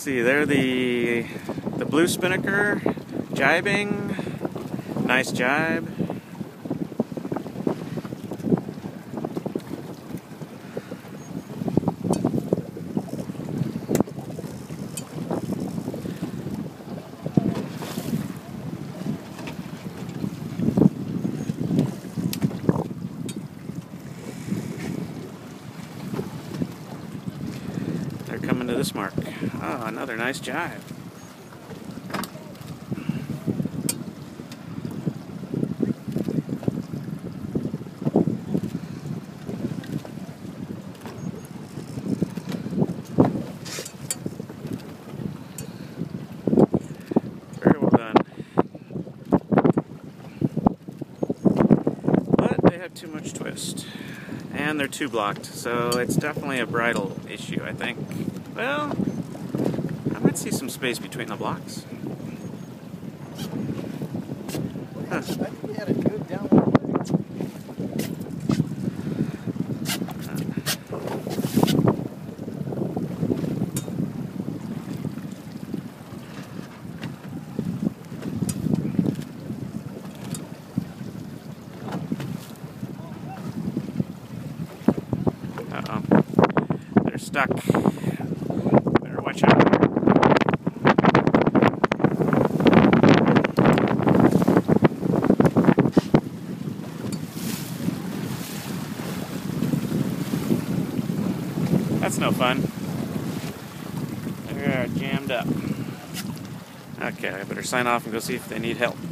see, they're the blue spinnaker jibing. Nice jibe. They're coming to this mark. Oh, another nice jibe. Very well done. But they have too much twist. And they're too blocked, so it's definitely a bridle issue, I think. Well, I might see some space between the blocks. Huh. I think we had a good downward leg. Uh-oh. They're stuck. Better watch out. That's no fun. They're jammed up. Okay, I better sign off and go see if they need help.